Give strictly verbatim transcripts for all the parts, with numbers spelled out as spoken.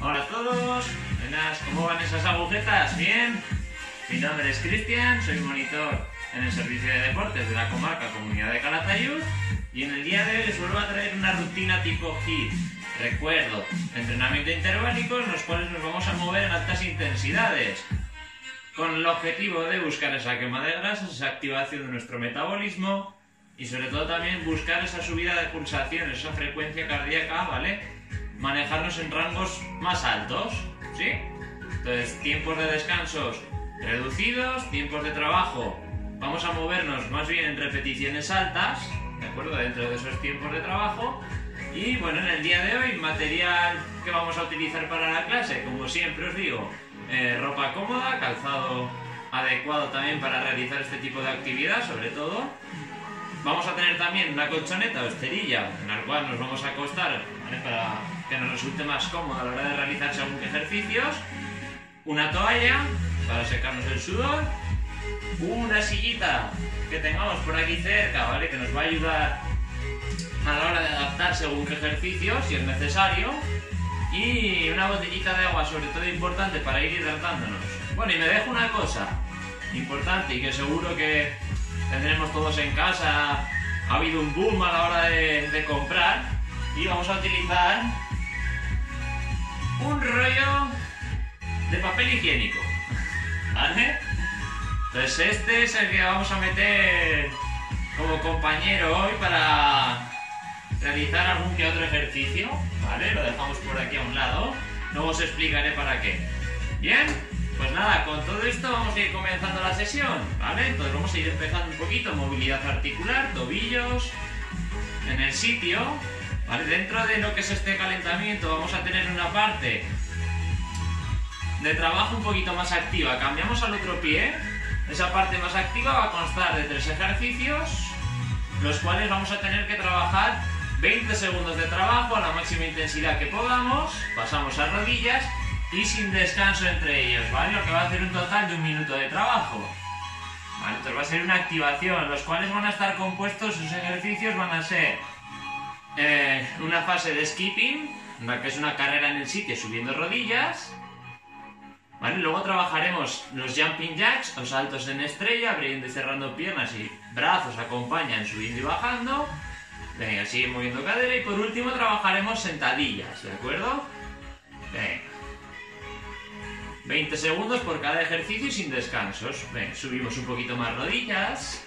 Hola a todos, buenas, ¿cómo van esas agujetas? ¿Bien? Mi nombre es Cristian, soy monitor en el servicio de deportes de la comarca Comunidad de Calatayud y en el día de hoy les vuelvo a traer una rutina tipo HIIT. Recuerdo, entrenamiento interválico en los cuales nos vamos a mover en altas intensidades con el objetivo de buscar esa quema de grasas, esa activación de nuestro metabolismo y sobre todo también buscar esa subida de pulsaciones, esa frecuencia cardíaca, ¿vale? Manejarnos en rangos más altos, ¿sí? Entonces, tiempos de descansos reducidos, tiempos de trabajo, vamos a movernos más bien en repeticiones altas, ¿de acuerdo? Dentro de esos tiempos de trabajo. Y bueno, en el día de hoy, material que vamos a utilizar para la clase, como siempre os digo, eh, ropa cómoda, calzado adecuado también para realizar este tipo de actividad, sobre todo. Vamos a tener también una colchoneta o esterilla en la cual nos vamos a acostar, ¿vale? Para que nos resulte más cómodo a la hora de realizar según qué ejercicios. Una toalla para secarnos el sudor. Una sillita que tengamos por aquí cerca, ¿vale? Que nos va a ayudar a la hora de adaptar según qué ejercicios, si es necesario. Y una botellita de agua, sobre todo importante para ir hidratándonos. Bueno, y me dejo una cosa importante y que seguro que tendremos todos en casa. Ha habido un boom a la hora de, de comprar y vamos a utilizar un rollo de papel higiénico, ¿vale? Entonces este es el que vamos a meter como compañero hoy para realizar algún que otro ejercicio, ¿vale? Lo dejamos por aquí a un lado, luego os explicaré para qué. ¿Bien? Pues nada, con todo esto vamos a ir comenzando la sesión, ¿vale? Entonces vamos a ir empezando un poquito, movilidad articular, tobillos en el sitio, ¿vale? Dentro de lo que es este calentamiento vamos a tener una parte de trabajo un poquito más activa. Cambiamos al otro pie. Esa parte más activa va a constar de tres ejercicios, los cuales vamos a tener que trabajar veinte segundos de trabajo a la máxima intensidad que podamos. Pasamos a rodillas y sin descanso entre ellos, ¿vale? Lo que va a hacer un total de un minuto de trabajo, ¿vale? Entonces va a ser una activación, los cuales van a estar compuestos, sus ejercicios van a ser eh, una fase de skipping, la que es una carrera en el sitio subiendo rodillas, ¿vale? Luego trabajaremos los jumping jacks o saltos en estrella, abriendo y cerrando piernas y brazos acompañan subiendo y bajando. Venga, sigue moviendo cadera y por último trabajaremos sentadillas, ¿de acuerdo? Venga. veinte segundos por cada ejercicio y sin descansos. Venga, subimos un poquito más rodillas.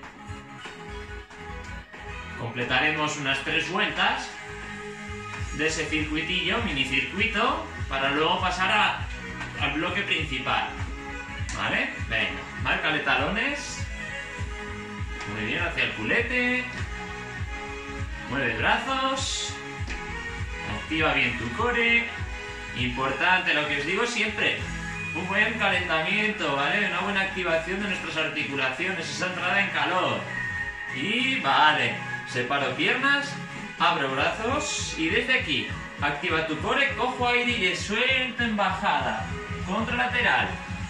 Completaremos unas tres vueltas de ese circuitillo, minicircuito, para luego pasar a, al bloque principal. ¿Vale? Venga, márcale talones. Muy bien, hacia el culete. Mueve brazos. Activa bien tu core. Importante, lo que os digo siempre, un buen calentamiento, ¿vale? Una buena activación de nuestras articulaciones, esa entrada en calor. Y vale, separo piernas, abro brazos y desde aquí, activa tu core, cojo aire y le suelto en bajada, contralateral.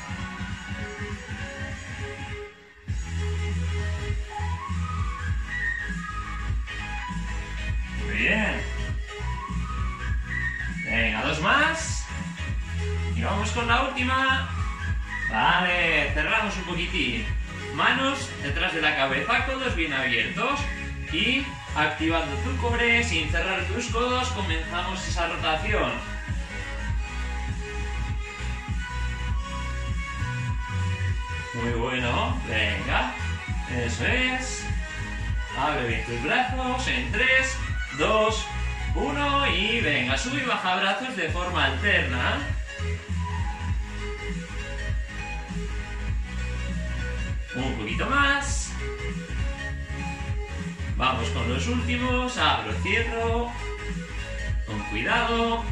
Muy bien. Venga, dos más. Y vamos con la última. Vale, cerramos un poquitín. Manos detrás de la cabeza, codos bien abiertos. Y activando tu core, sin cerrar tus codos, comenzamos esa rotación. Muy bueno, venga. Eso es. Abre bien tus brazos en tres, dos, uno y venga, sube y baja brazos de forma alterna. Un poquito más. Vamos con los últimos. Abro, cierro. Con cuidado.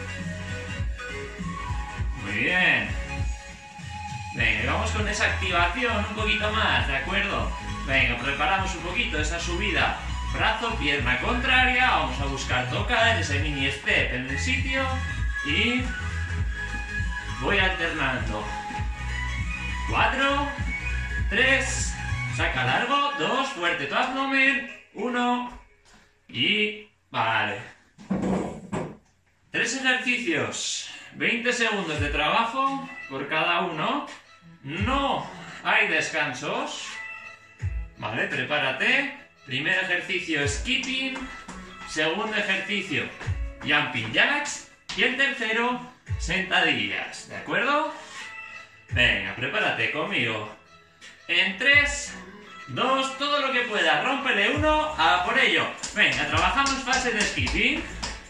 Muy bien. Venga, vamos con esa activación un poquito más, ¿de acuerdo? Venga, preparamos un poquito esa subida. Brazo, pierna contraria, vamos a buscar tocar ese mini step en el sitio y voy alternando. Cuatro, tres, saca largo, dos, fuerte tu abdomen, uno y vale. Tres ejercicios, veinte segundos de trabajo por cada uno. No hay descansos. Vale, prepárate. Primer ejercicio, skipping. Segundo ejercicio, jumping jacks. Y el tercero, sentadillas. ¿De acuerdo? Venga, prepárate conmigo. En tres, dos, todo lo que puedas. Rómpele uno, a por ello. Venga, trabajamos fase de skipping.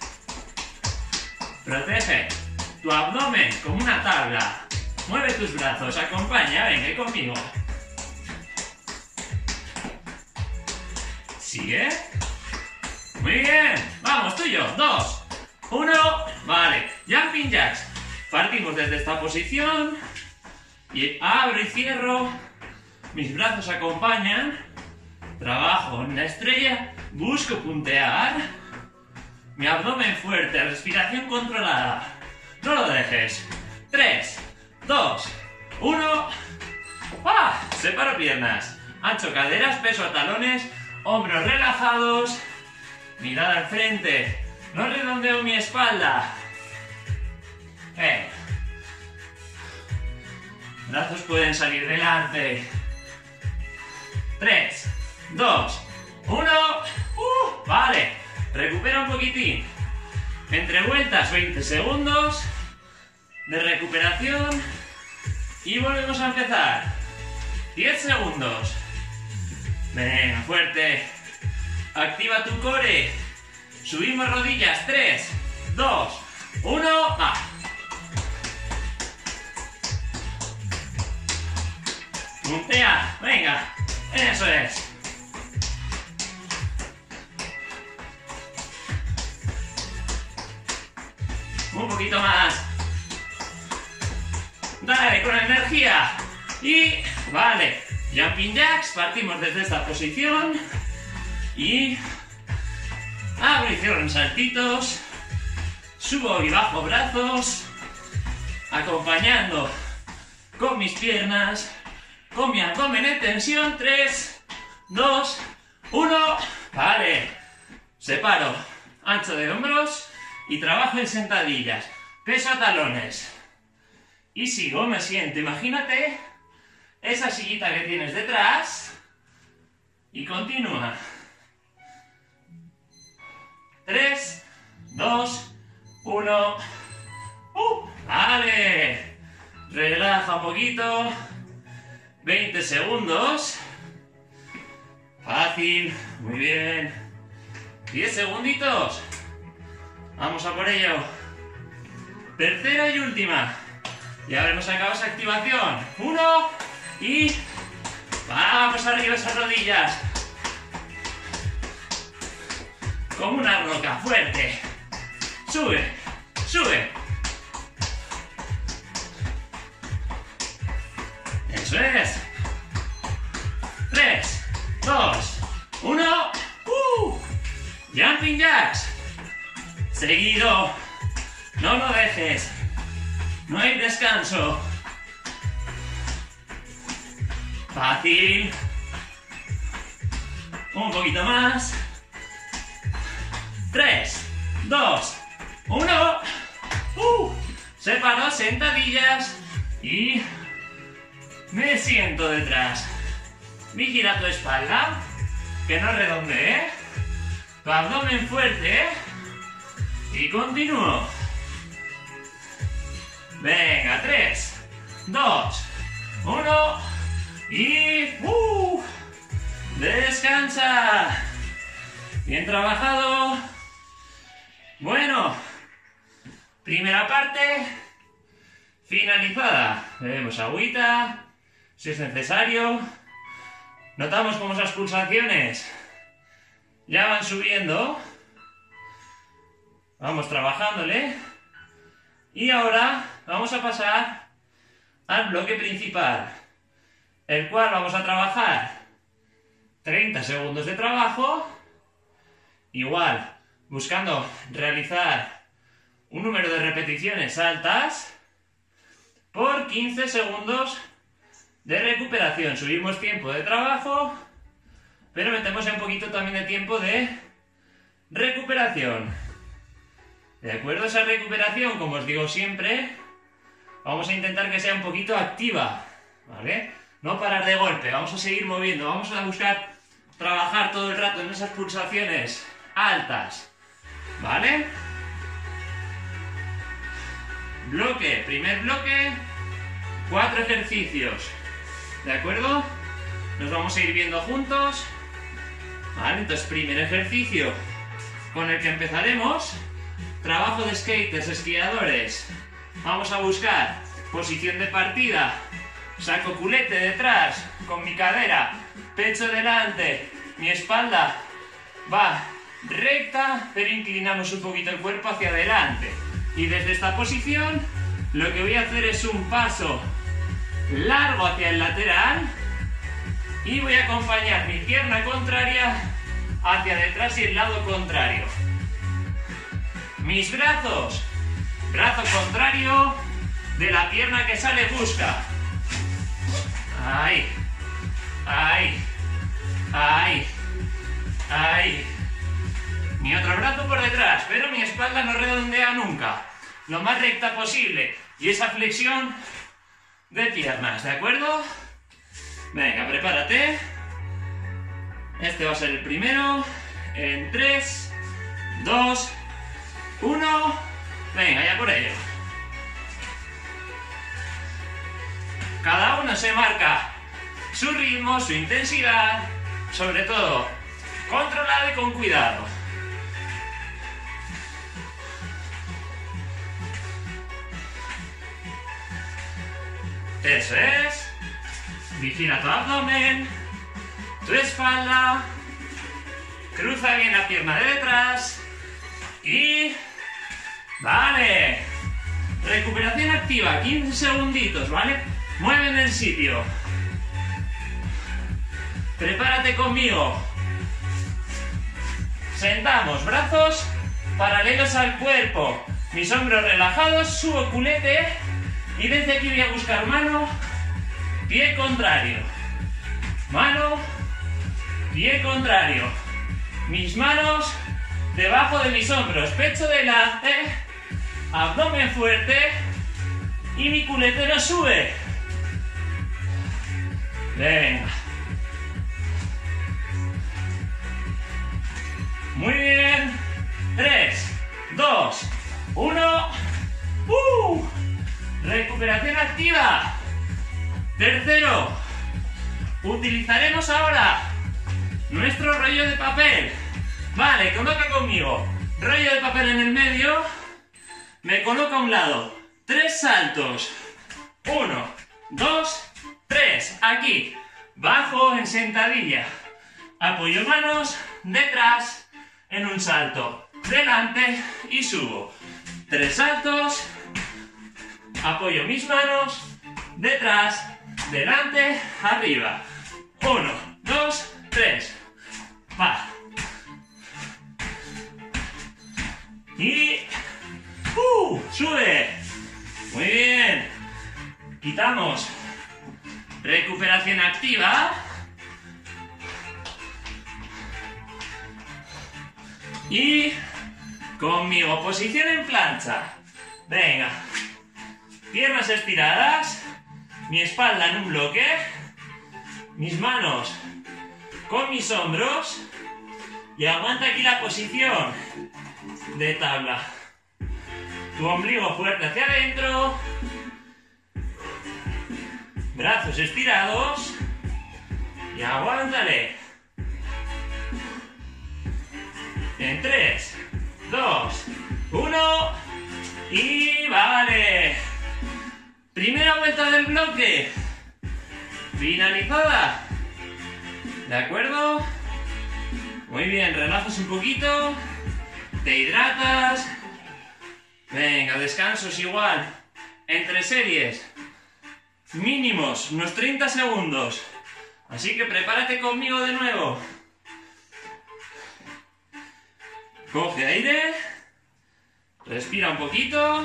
Protege tu abdomen como una tabla. Mueve tus brazos, acompaña, venga conmigo. Sigue. Muy bien. Vamos, tuyo. Dos. Uno. Vale. Jumping jacks. Partimos desde esta posición. Y abro y cierro. Mis brazos acompañan. Trabajo en la estrella. Busco puntear. Mi abdomen fuerte. Respiración controlada. No lo dejes. Tres. Dos. Uno. ¡Ah! Separo piernas. Ancho caderas, peso a talones. Hombros relajados. Mirada al frente. No redondeo mi espalda. Eh. Brazos pueden salir delante. Tres, dos, uno. Uh, vale. Recupera un poquitín. Entre vueltas, veinte segundos de recuperación. Y volvemos a empezar. diez segundos. Venga, fuerte. Activa tu core. Subimos rodillas. tres, dos, uno. Va. Puntea. Venga. Eso es. Un poquito más. Dale, con energía. Y vale. Jumping jacks. Partimos desde esta posición. Y abro y cierro en saltitos. Subo y bajo brazos. Acompañando con mis piernas. Con mi abdomen en tensión. tres, dos, uno. Vale. Separo. Ancho de hombros. Y trabajo en sentadillas. Peso a talones. Y sigo, me siento. Imagínate esa sillita que tienes detrás. Y continúa. tres, dos, uno. Uh, vale. Relaja un poquito. veinte segundos. Fácil. Muy bien. diez segunditos. Vamos a por ello. Tercera y última. Ya habremos sacado esa activación. Uno. Y vamos arriba esas rodillas. Como una roca fuerte. Sube. Sube. Eso es. Tres. Dos. Uno. Uh. Jumping jacks. Seguido. No lo dejes. No hay descanso. Fácil. Un poquito más. Tres, dos, uno. Uh. Separo sentadillas. Y me siento detrás. Vigila tu espalda. Que no redondee. Tu abdomen fuerte. Y continúo. Venga, tres, dos, uno. Y uh, descansa. Bien trabajado. Bueno, primera parte finalizada. Bebemos agüita, si es necesario. Notamos cómo esas pulsaciones ya van subiendo. Vamos trabajándole. Y ahora vamos a pasar al bloque principal, el cual vamos a trabajar treinta segundos de trabajo, igual, buscando realizar un número de repeticiones altas por quince segundos de recuperación. Subimos tiempo de trabajo, pero metemos un poquito también de tiempo de recuperación. ¿De acuerdo? Esa recuperación, como os digo siempre, vamos a intentar que sea un poquito activa, ¿vale? No parar de golpe, vamos a seguir moviendo, vamos a buscar trabajar todo el rato en esas pulsaciones altas, ¿vale? Bloque, primer bloque, cuatro ejercicios, ¿de acuerdo? Nos vamos a ir viendo juntos, ¿vale? Entonces, primer ejercicio con el que empezaremos, trabajo de skaters, esquiadores. Vamos a buscar posición de partida, saco culete detrás, con mi cadera, pecho delante, mi espalda va recta, pero inclinamos un poquito el cuerpo hacia adelante. Y desde esta posición, lo que voy a hacer es un paso largo hacia el lateral y voy a acompañar mi pierna contraria hacia detrás y el lado contrario. Mis brazos, brazo contrario de la pierna que sale busca. Ahí, ahí, ahí, ahí. Mi otro brazo por detrás, pero mi espalda no redondea nunca. Lo más recta posible. Y esa flexión de piernas, ¿de acuerdo? Venga, prepárate. Este va a ser el primero. En tres, dos, uno. Venga, ya por ello. Cada uno se marca su ritmo, su intensidad, sobre todo controlado y con cuidado. Eso es. Vigila tu abdomen, tu espalda, cruza bien la pierna de detrás y... ¡Vale! Recuperación activa, quince segunditos, ¿vale? Mueve en el sitio. Prepárate conmigo. Sentamos, brazos paralelos al cuerpo, mis hombros relajados, subo culete y desde aquí voy a buscar mano, pie contrario, mano, pie contrario, mis manos debajo de mis hombros, pecho delante, abdomen fuerte y mi culete no sube. Venga. Muy bien. tres, dos, uno. ¡Uh! Recuperación activa. Tercero. Utilizaremos ahora nuestro rollo de papel. Vale, coloca conmigo. Rollo de papel en el medio. Me coloco a un lado. Tres saltos. Uno, dos, tres. Aquí. Bajo en sentadilla. Apoyo manos detrás en un salto. Delante y subo. Tres saltos. Apoyo mis manos detrás, delante, arriba. Uno, dos, tres. Va. Y... ¡Uh! ¡Sube! Muy bien. Quitamos. Recuperación activa. Y... conmigo, posición en plancha. Venga. Piernas estiradas. Mi espalda en un bloque. Mis manos con mis hombros. Y aguanta aquí la posición de tabla. Tu ombligo fuerte hacia adentro. Brazos estirados. Y aguántale. En tres, dos, uno. Y vale. Primera vuelta del bloque. Finalizada. ¿De acuerdo? Muy bien, relajas un poquito. Te hidratas. Venga, descansos igual. Entre series. Mínimos, unos treinta segundos. Así que prepárate conmigo de nuevo. Coge aire. Respira un poquito.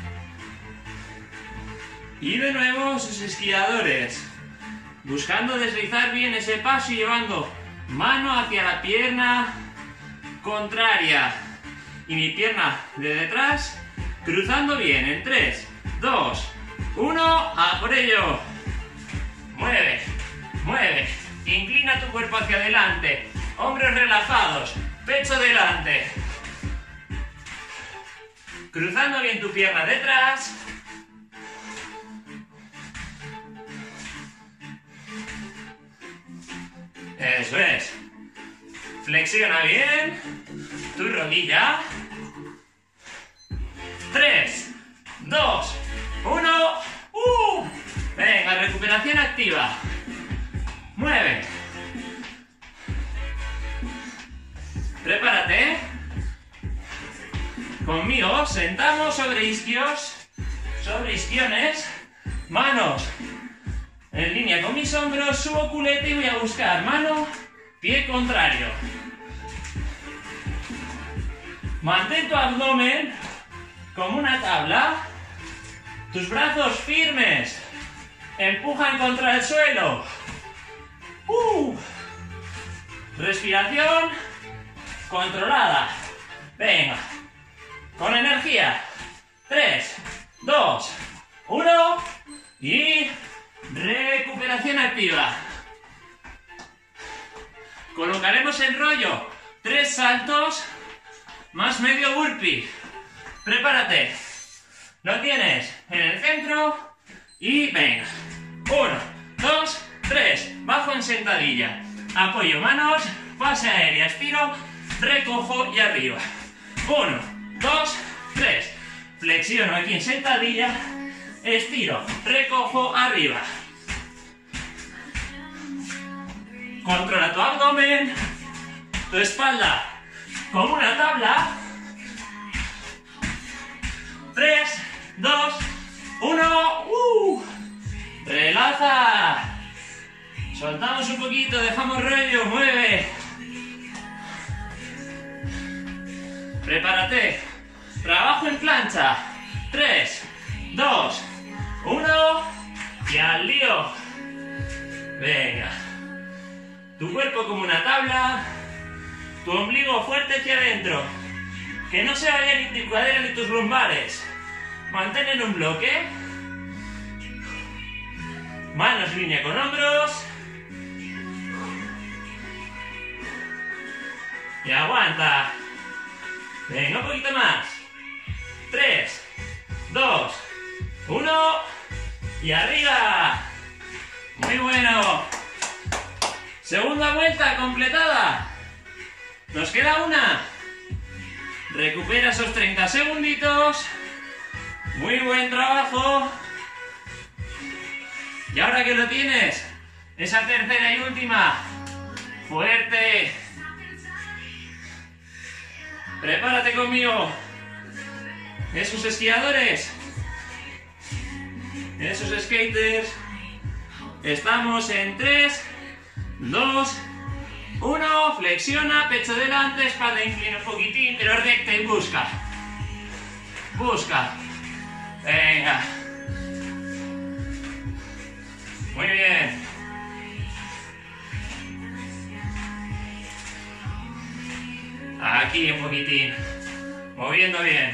Y de nuevo sus esquiadores. Buscando deslizar bien ese paso y llevando mano hacia la pierna contraria. y mi pierna de detrás, cruzando bien en tres, dos, uno, a por ello. Mueve, mueve, inclina tu cuerpo hacia adelante, hombros relajados, pecho delante. Cruzando bien tu pierna detrás. Eso es. Flexiona bien tu rodilla. tres, dos, uno. ¡Uh! Venga, recuperación activa. Mueve. Prepárate. Conmigo sentamos sobre isquios, sobre isquiones, manos en línea con mis hombros, subo culete y voy a buscar mano, pie contrario. Mantén tu abdomen como una tabla, tus brazos firmes, empujan contra el suelo. Uh. Respiración controlada. Venga, con energía. tres, dos, uno y recuperación activa. Colocaremos el rollo, tres saltos más medio burpee. Prepárate. Lo tienes en el centro y venga. Uno, dos, tres. Bajo en sentadilla. Apoyo manos, fase aérea, estiro, recojo y arriba. Uno, dos, tres. Flexiono aquí en sentadilla, estiro, recojo, arriba. Controla tu abdomen, tu espalda como una tabla. tres, dos, uno. Uh. Relaja. Soltamos un poquito, dejamos rollo, mueve. Prepárate. Trabajo en plancha. tres, dos, uno. Y al lío. Venga. Tu cuerpo como una tabla. Tu ombligo fuerte hacia adentro. Que no se vaya ni tu cadera ni tus lumbares. Mantén en un bloque. Manos línea con hombros. Y aguanta. Venga, un poquito más. tres, dos, uno. Y arriba. Muy bueno. Segunda vuelta completada. Nos queda una. Recupera esos treinta segunditos. Muy buen trabajo. Y ahora que lo tienes, esa tercera y última. Fuerte. Prepárate conmigo. Esos esquiadores. Esos skaters. Estamos en tres, dos, uno. Flexiona, pecho delante, espalda inclina un poquitín, pero recta y busca. Busca. Venga. Muy bien. Aquí un poquitín. Moviendo bien.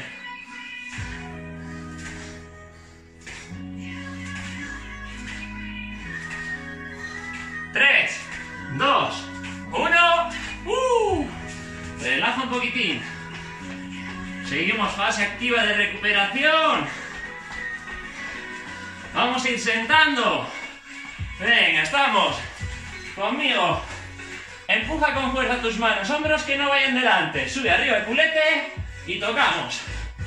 Tres, dos, uno. ¡Uh! Relaja un poquitín. Seguimos fase activa de recuperación. Vamos a ir sentando. Venga, estamos. Conmigo. Empuja con fuerza tus manos, hombros que no vayan delante. Sube arriba el culete y tocamos.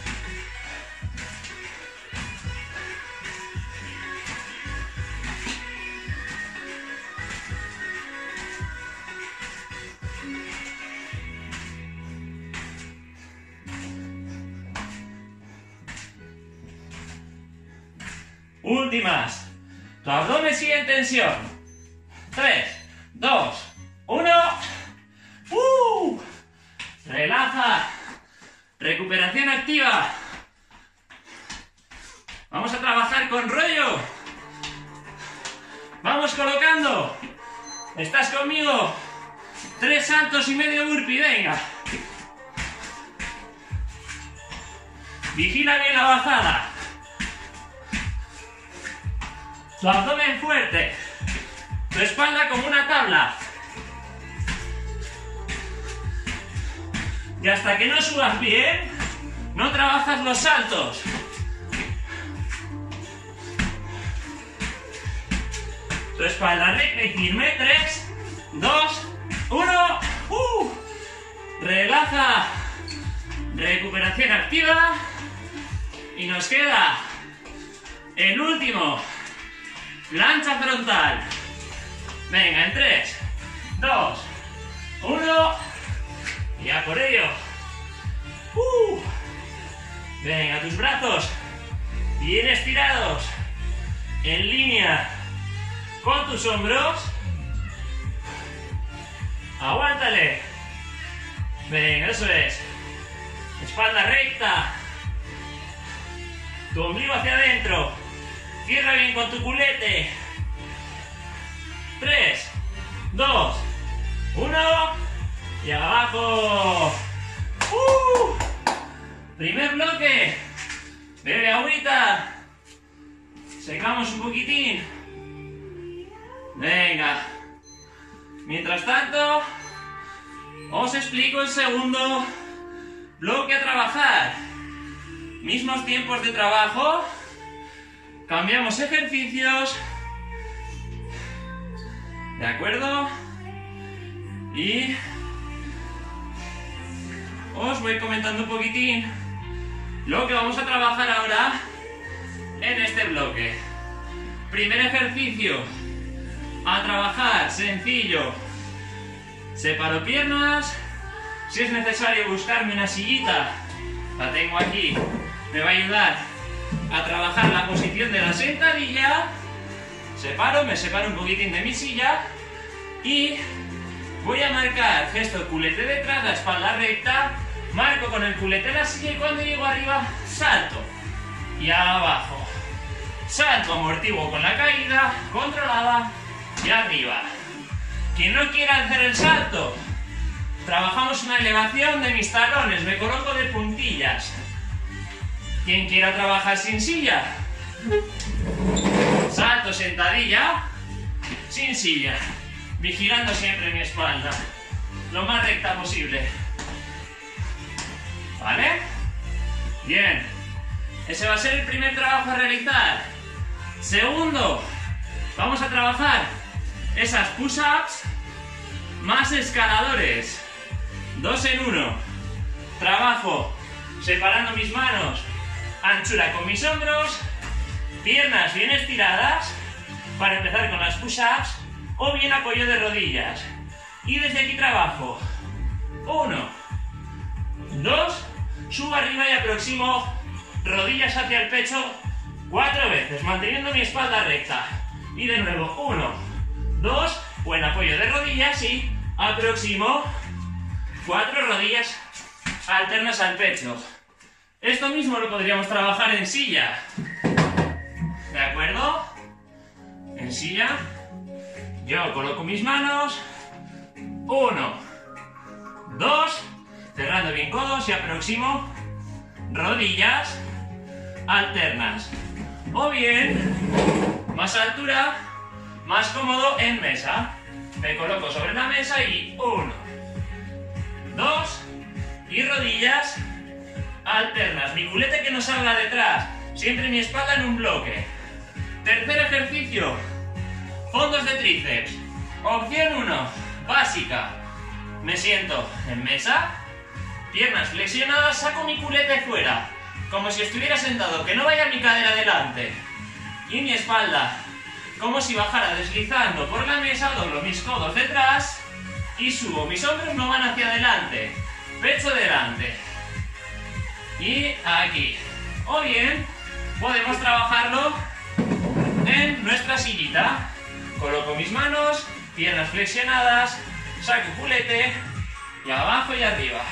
Últimas. Tu abdomen sigue en tensión. tres, dos, uno. ¡Uh! Relaja. Recuperación activa. Vamos a trabajar con rollo. Vamos colocando. ¿Estás conmigo? Tres saltos y medio burpee, venga. Vigila bien la bajada. Tu abdomen fuerte. Tu espalda como una tabla. Y hasta que no subas bien, no trabajas los saltos. Tu espalda recta y firme. tres, dos, uno. Uh. Relaja. Recuperación activa. Y nos queda el último. Plancha frontal. Venga, en tres, dos, uno. Y a por ello. Uh. Venga, tus brazos bien estirados. En línea con tus hombros. Aguántale. Venga, eso es. Espalda recta. Tu ombligo hacia adentro. Cierra bien con tu culete. tres, dos, uno. Y abajo. Uh. Primer bloque. Bebe agüita. Secamos un poquitín. Venga. Mientras tanto, os explico el segundo bloque a trabajar. Mismos tiempos de trabajo. Cambiamos ejercicios. ¿De acuerdo? Y os voy comentando un poquitín lo que vamos a trabajar ahora en este bloque. Primer ejercicio a trabajar, sencillo. Separo piernas. Si es necesario buscarme una sillita, la tengo aquí. Me va a ayudar a trabajar la posición de la sentadilla. Separo, me separo un poquitín de mi silla y voy a marcar gesto culete detrás, la espalda recta. Marco con el culete la silla y cuando llego arriba, salto. Y abajo. Salto, amortiguo con la caída, controlada y arriba. Quien no quiera hacer el salto, trabajamos una elevación de mis talones, me coloco de puntillas. Quien quiera trabajar sin silla, salto, sentadilla, sin silla, vigilando siempre mi espalda, lo más recta posible. ¿Vale? Bien. Ese va a ser el primer trabajo a realizar. Segundo, vamos a trabajar esas push-ups más escaladores. Dos en uno. Trabajo separando mis manos, anchura con mis hombros, piernas bien estiradas para empezar con las push-ups o bien apoyo de rodillas. Y desde aquí trabajo. Uno, dos, subo arriba y aproximo rodillas hacia el pecho cuatro veces, manteniendo mi espalda recta. Y de nuevo, uno, dos, buen apoyo de rodillas y aproximo cuatro rodillas alternas al pecho. Esto mismo lo podríamos trabajar en silla. ¿De acuerdo? En silla, yo coloco mis manos. Uno, dos, cerrando bien codos y aproximo rodillas alternas. O bien, más altura, más cómodo en mesa. Me coloco sobre la mesa y uno, dos, y rodillas alternas. Mi culete que no salga detrás. Siempre mi espalda en un bloque. Tercer ejercicio. Fondos de tríceps. Opción uno. Básica. Me siento en mesa. Piernas flexionadas. Saco mi culete fuera. Como si estuviera sentado. Que no vaya mi cadera adelante. Y mi espalda. Como si bajara deslizando por la mesa. Doblo mis codos detrás. Y subo. Mis hombros no van hacia adelante. Pecho delante. Y aquí. O bien, podemos trabajarlo en nuestra sillita. Coloco mis manos, piernas flexionadas, saco culete y abajo y arriba.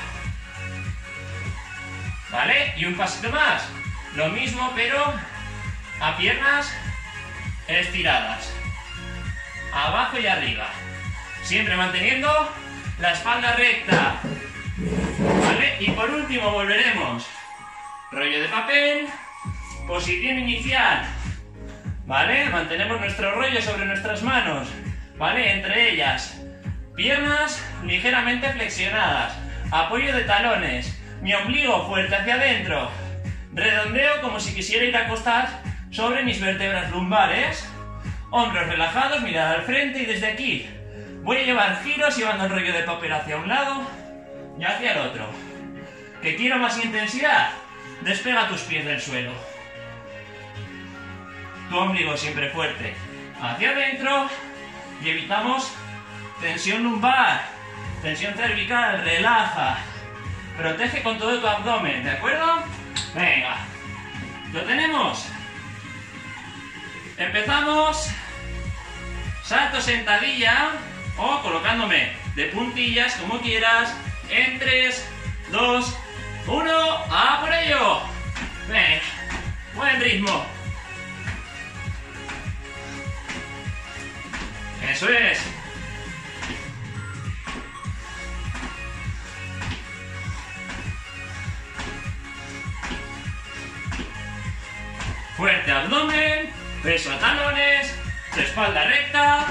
¿Vale? Y un pasito más. Lo mismo, pero a piernas estiradas. Abajo y arriba. Siempre manteniendo la espalda recta. ¿Vale? Y por último volveremos rollo de papel, posición inicial, ¿vale? Mantenemos nuestro rollo sobre nuestras manos, ¿vale? Entre ellas, piernas ligeramente flexionadas, apoyo de talones, mi ombligo fuerte hacia adentro, redondeo como si quisiera ir a acostar sobre mis vértebras lumbares, hombros relajados, mirada al frente y desde aquí voy a llevar giros llevando el rollo de papel hacia un lado y hacia el otro. ¿Que quiero más intensidad? Despega tus pies del suelo. Tu ombligo siempre fuerte hacia adentro y evitamos tensión lumbar, tensión cervical, relaja. Protege con todo tu abdomen, ¿de acuerdo? Venga, ¿lo tenemos? Empezamos. Salto sentadilla o colocándome de puntillas, como quieras, en tres, dos, uno, ¡a por ello! Venga, buen ritmo. Eso es. Fuerte abdomen, peso a talones, tu espalda recta.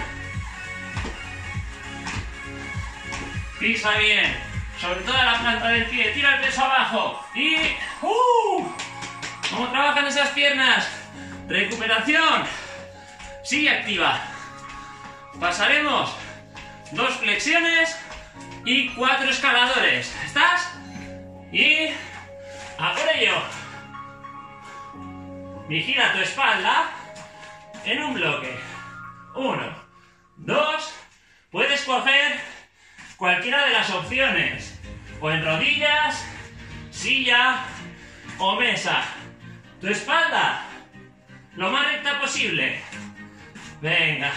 Pisa bien, sobre toda la planta del pie, tira el peso abajo y... ¡Uh! ¿Cómo trabajan esas piernas? Recuperación. Sigue activa. Pasaremos dos flexiones y cuatro escaladores. ¿Estás? Y... ¡a por ello! Vigila tu espalda en un bloque. Uno, dos, puedes coger cualquiera de las opciones, o en rodillas, silla o mesa. Tu espalda, lo más recta posible. Venga.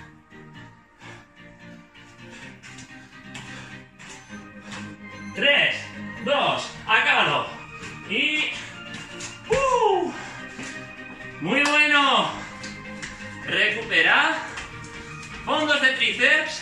Tres, dos, acábalo. Y... ¡uh! Muy bueno. Recupera. Fondos de tríceps.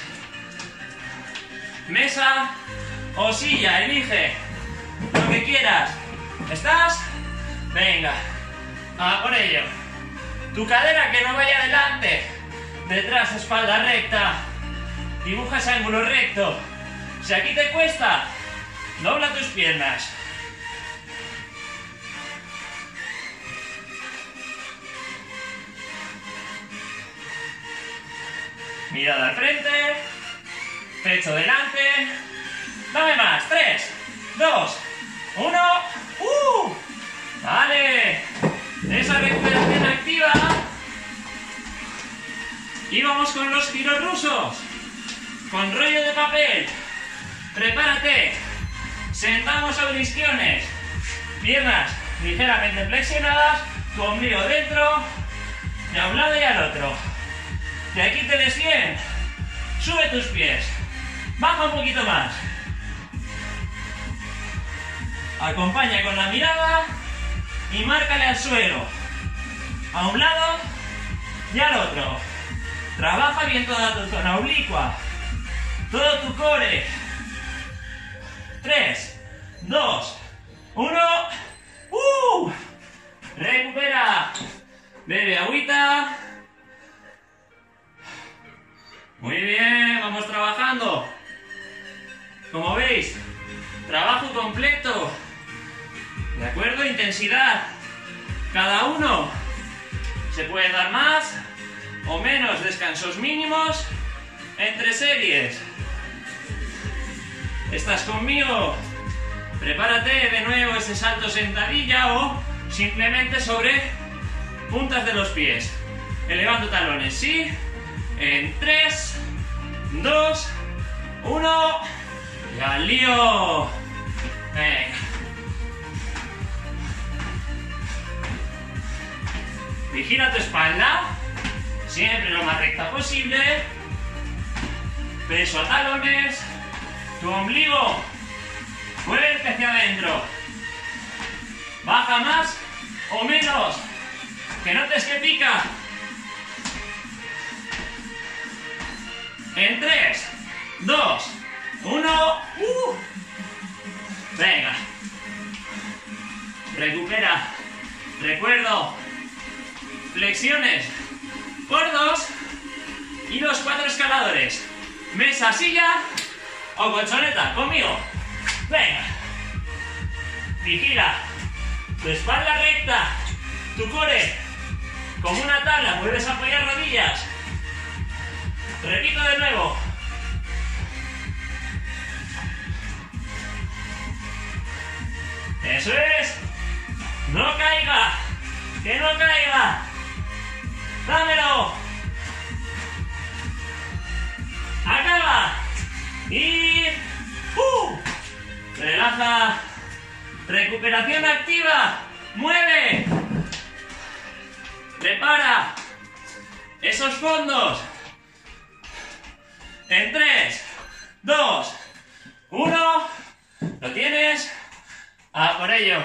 Mesa o silla, elige lo que quieras. ¿Estás? Venga, a por ello. Tu cadera que no vaya adelante. Detrás, espalda recta. Dibuja ese ángulo recto. Si aquí te cuesta, dobla tus piernas. Mirada al frente. Pecho delante. Dame más. Tres, dos, uno. ¡Uh! Vale. Esa recuperación activa. Y vamos con los giros rusos. Con rollo de papel. Prepárate. Sentamos sobre isquiones. Piernas ligeramente flexionadas. Tu ombligo dentro. De a un lado y al otro. De aquí te des bien. Sube tus pies. Baja un poquito más. Acompaña con la mirada y márcale al suelo. A un lado y al otro. Trabaja bien toda tu zona oblicua. Todo tu core. Tres, dos, uno. ¡Uh! Recupera. Bebe agüita. Muy bien, vamos trabajando. Como veis, trabajo completo. ¿De acuerdo? Intensidad. Cada uno se puede dar más o menos descansos mínimos entre series. ¿Estás conmigo? Prepárate de nuevo ese salto sentadilla o simplemente sobre puntas de los pies. Elevando talones, ¿sí? En tres, dos, uno. Y al lío. Venga. Vigila tu espalda. Siempre lo más recta posible. Peso a talones. Tu ombligo fuerte hacia adentro. Baja más o menos. Que notes que pica. En tres, dos, uno. Uh. Venga. Recupera. Recuerdo. Flexiones por dos y los cuatro escaladores. Mesa, silla o colchoneta. Conmigo. Venga. Vigila. Tu espalda recta. Tu core. Como una tabla. Puedes apoyar rodillas. Repito de nuevo. Eso es. No caiga. Que no caiga. Dámelo. Acaba. Y... ¡Uh! Relaja. Recuperación activa. Mueve. Prepara. Esos fondos. En tres, dos, uno. Lo tienes. A por ello.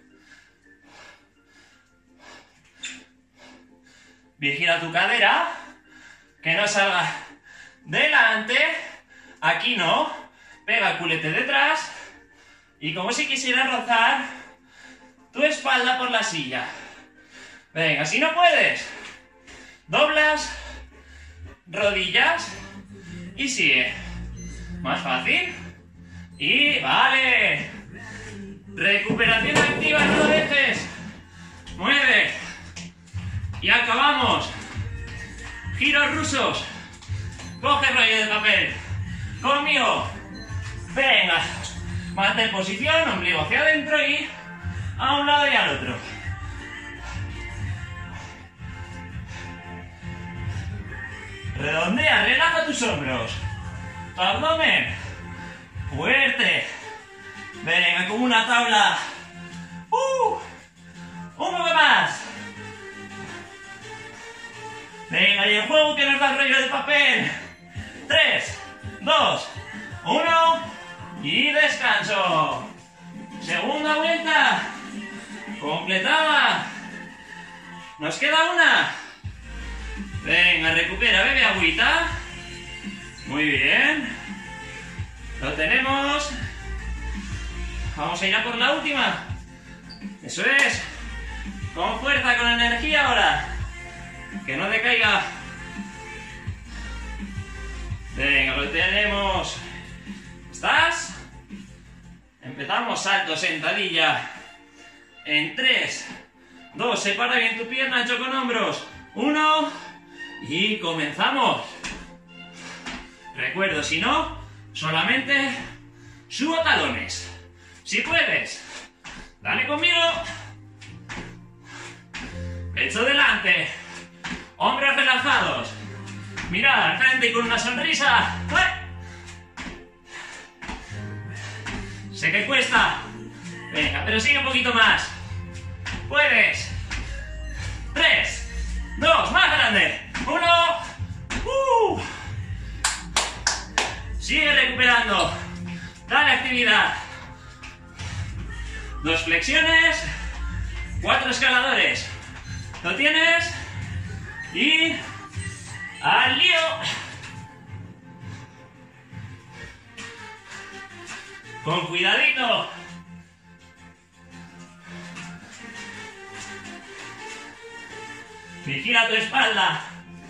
Vigila tu cadera. Que no salga delante. Aquí no. Pega el culete detrás. Y como si quisiera rozar tu espalda por la silla. Venga, si no puedes, doblas rodillas y sigue. Más fácil. Y vale. Recuperación activa, no lo dejes. Mueve. Y acabamos. Giros rusos. Coge rollo de papel. Conmigo. Venga. Mantén posición, ombligo hacia adentro y a un lado y al otro. Redondea, relaja tus hombros. Tu abdomen. Fuerte. Venga, como una tabla. Uh, un poco más. Venga, y el juego que nos da el rollo de papel. Tres, dos, uno. Y descanso. Segunda vuelta. Completada. Nos queda una. Venga, recupera, bebe agüita. Muy bien. Lo tenemos. Vamos a ir a por la última. Eso es. Con fuerza, con energía ahora. Que no decaiga. Venga, lo tenemos. ¿Estás? Empezamos, salto, sentadilla. En tres, dos, separa bien tu pierna, ancho con hombros. uno. Y comenzamos. Recuerdo, si no, solamente subo talones. Si puedes, dale conmigo. Pecho delante. Hombros relajados. Mirada al frente y con una sonrisa. Sé que cuesta. Venga, pero sigue un poquito más. Puedes. Tres, dos, más grande. Uno. Uh. Sigue recuperando. Dale actividad. Dos flexiones. Cuatro escaladores. ¿Lo tienes? Y... ¡al lío! Con cuidadito. Vigila tu espalda.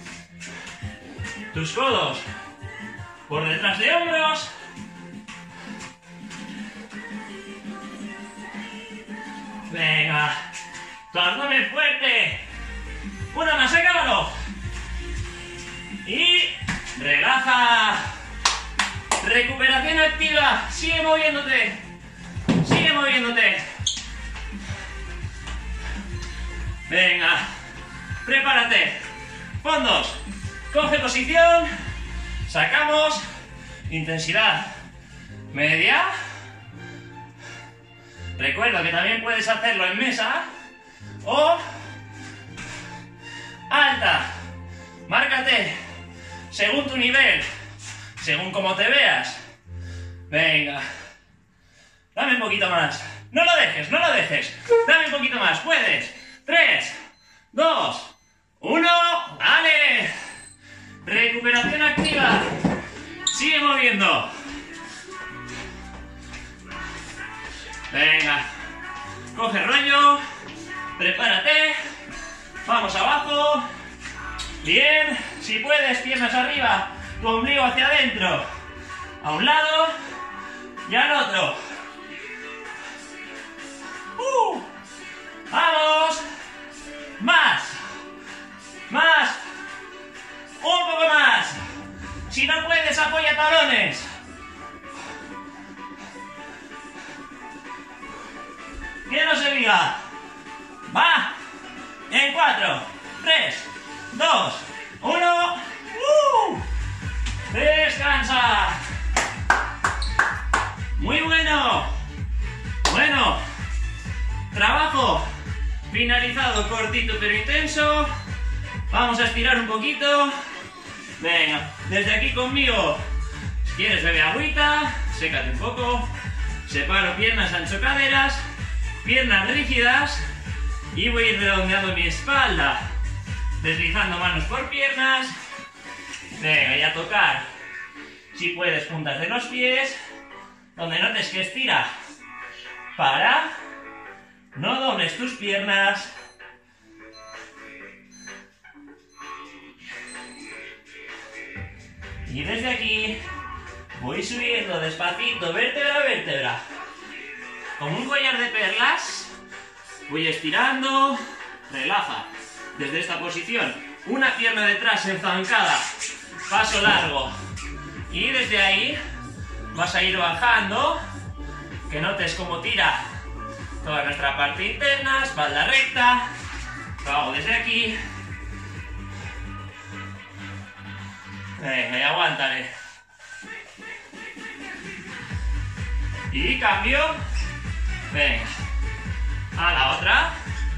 Tus codos por detrás de hombros. Venga. Tu abdomen fuerte. Una más, acábalo. Y relaja. Recuperación activa. Sigue moviéndote. Sigue moviéndote. Venga. Prepárate. Fondos. Coge posición. Sacamos. Intensidad media. Recuerda que también puedes hacerlo en mesa o alta. Márcate según tu nivel, según cómo te veas. Venga. Dame un poquito más. No lo dejes, no lo dejes. Dame un poquito más. Puedes. Tres, dos, uno. Dale. Recuperación activa. Sigue moviendo. Venga. Coge rollo. Prepárate. Vamos abajo. Bien. Si puedes, piernas arriba. Tu ombligo hacia adentro. A un lado y al otro. Uh. ¡Vamos! ¡Más! ¡Más! ¡Un poco más! Si no puedes, apoya talones. Que no se diga. ¡Va! En cuatro, tres, dos, uno. ¡Uh! ¡Descansa! ¡Muy bueno! Bueno, trabajo finalizado, cortito pero intenso. Vamos a estirar un poquito. Venga, desde aquí conmigo. Si quieres bebe agüita, sécate un poco. Separo piernas, ancho caderas, piernas rígidas y voy a ir redondeando mi espalda, deslizando manos por piernas. Venga, y a tocar, si puedes, puntas de los pies, donde notes que estira. Para, no dobles tus piernas. Y desde aquí voy subiendo despacito, vértebra a vértebra. Como un collar de perlas, voy estirando, relaja. Desde esta posición, una pierna detrás enzancada, paso largo. Y desde ahí vas a ir bajando, que notes cómo tira toda nuestra parte interna, espalda recta. Lo hago desde aquí. Venga, y aguántale. Y cambio. Venga. A la otra.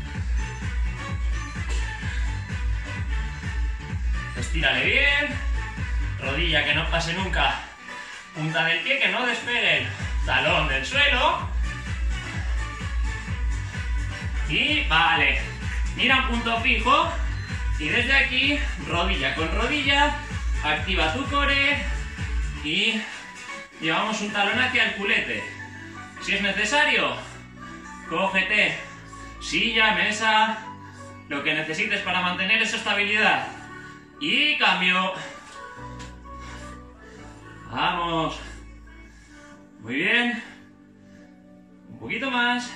Estírale bien. Rodilla que no pase nunca. Punta del pie que no despeguen. Talón del suelo. Y vale. Mira un punto fijo. Y desde aquí, rodilla con rodilla. Activa tu core y llevamos un talón hacia el culete. Si es necesario, cógete silla, mesa, lo que necesites para mantener esa estabilidad. Y cambio. Vamos. Muy bien. Un poquito más.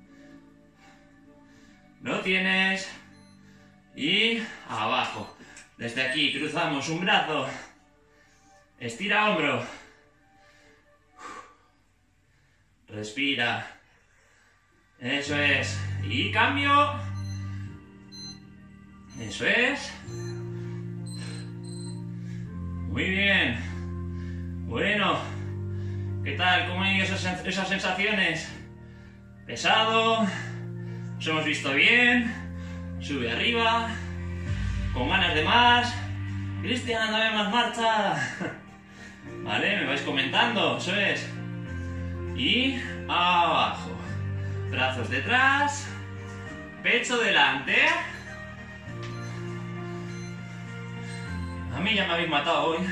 Lo tienes. Y abajo. Desde aquí cruzamos un brazo, estira hombro, respira, eso es, y cambio, eso es, muy bien, bueno, ¿qué tal? ¿Cómo han ido esas, esas sensaciones? Pesado, nos hemos visto bien, sube arriba. Con ganas de más. Cristian, dame más marcha. Vale, me vais comentando, eso es. Y abajo. Brazos detrás. Pecho delante. A mí ya me habéis matado hoy.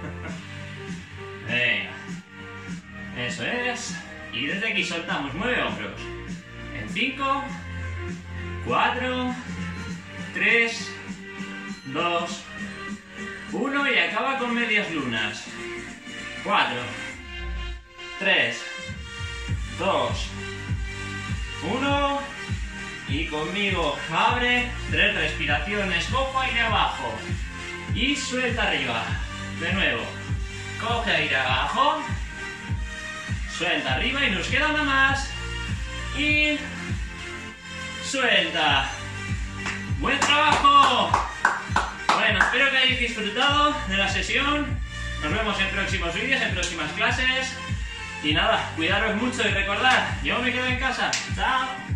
Venga. Eso es. Y desde aquí soltamos, mueve hombros. En cinco, cuatro, tres, dos, uno y acaba con medias lunas. cuatro, tres, dos, uno y conmigo abre, tres respiraciones, cojo aire abajo y suelta arriba. De nuevo, coge aire abajo, suelta arriba y nos queda una más y suelta. ¡Buen trabajo! Bueno, espero que hayáis disfrutado de la sesión. Nos vemos en próximos vídeos, en próximas clases. Y nada, cuidaros mucho y recordad, yo me quedo en casa. ¡Chao!